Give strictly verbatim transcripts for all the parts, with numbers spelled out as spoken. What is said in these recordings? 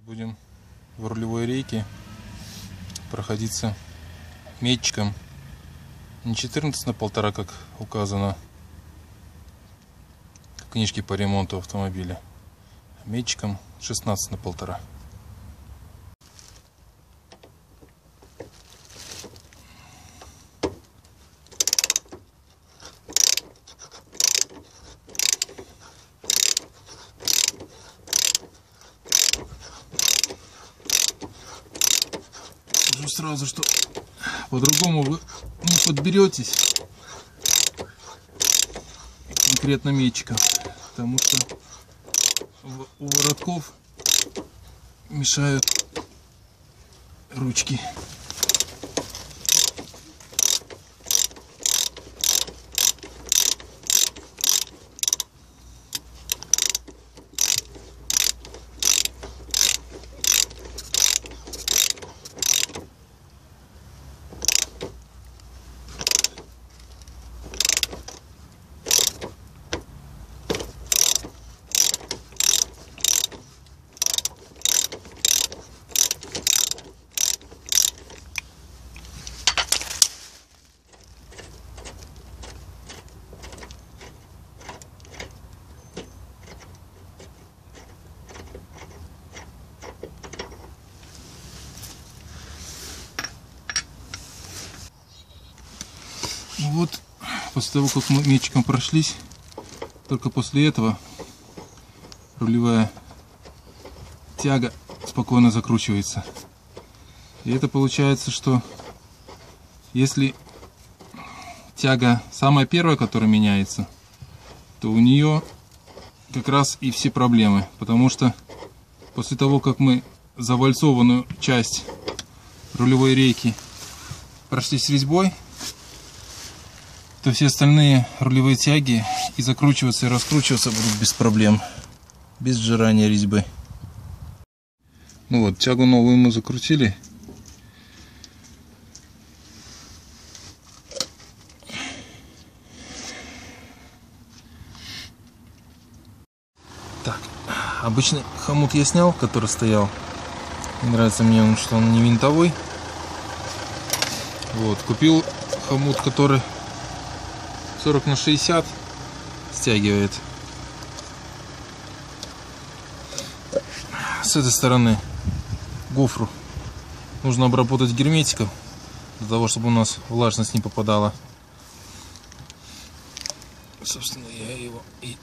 Будем в рулевой рейке проходиться метчиком не четырнадцать на полтора, как указано в книжке по ремонту автомобиля, а метчиком шестнадцать на полтора. Сразу, что по-другому вы не подберетесь конкретно метчиком, потому что у воротков мешают ручки. Вот, после того, как мы метчиком прошлись, только после этого рулевая тяга спокойно закручивается. И это получается, что если тяга самая первая, которая меняется, то у нее как раз и все проблемы. Потому что после того, как мы завальцованную часть рулевой рейки прошли с резьбой, то все остальные рулевые тяги и закручиваться, и раскручиваться будут без проблем, без сжирания резьбы. Ну вот, тягу новую мы закрутили. Так, обычный хомут я снял, который стоял. Не нравится мне он, что он не винтовой. Вот, купил хомут, который сорок на шестьдесят стягивает. С этой стороны гофру нужно обработать герметиком, для того, чтобы у нас влажность не попадала. Собственно, я его и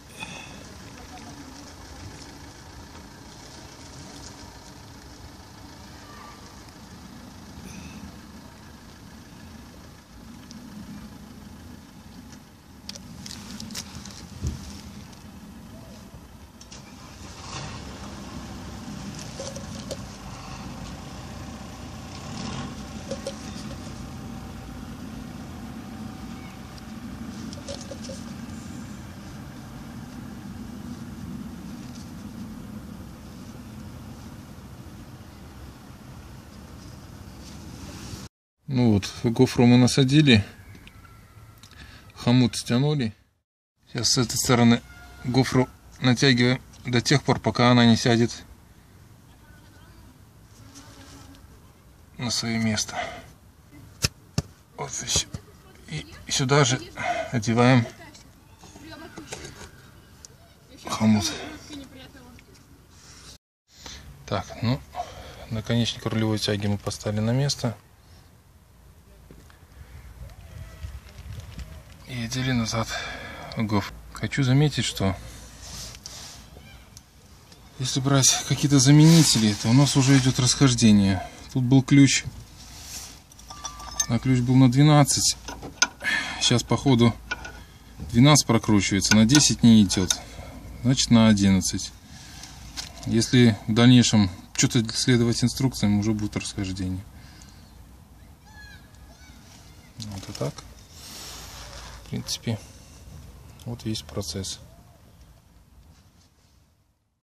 ну вот, гофру мы насадили, хомут стянули. Сейчас с этой стороны гофру натягиваем до тех пор, пока она не сядет на свое место. Вот и сюда же одеваем хомут. Так, ну, наконечник рулевой тяги мы поставили на место. И одели назад гофру. Хочу заметить, что если брать какие-то заменители, то у нас уже идет расхождение. Тут был ключ, а ключ был на двенадцать. Сейчас по ходу двенадцать прокручивается, на десять не идет. Значит, на одиннадцать. Если в дальнейшем что-то следовать инструкциям, уже будет расхождение. Вот и так. В принципе, вот весь процесс.